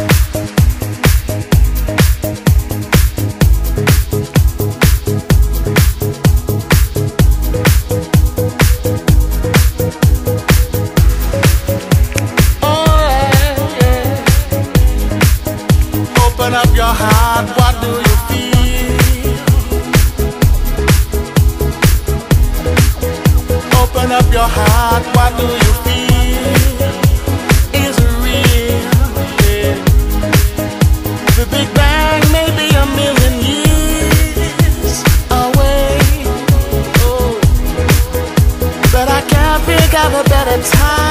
Open up your heart, what do you feel? Open up your heart, what do you feel? Is it real? Yeah. The Big Bang may be a million years away, oh, but I can't think of a better time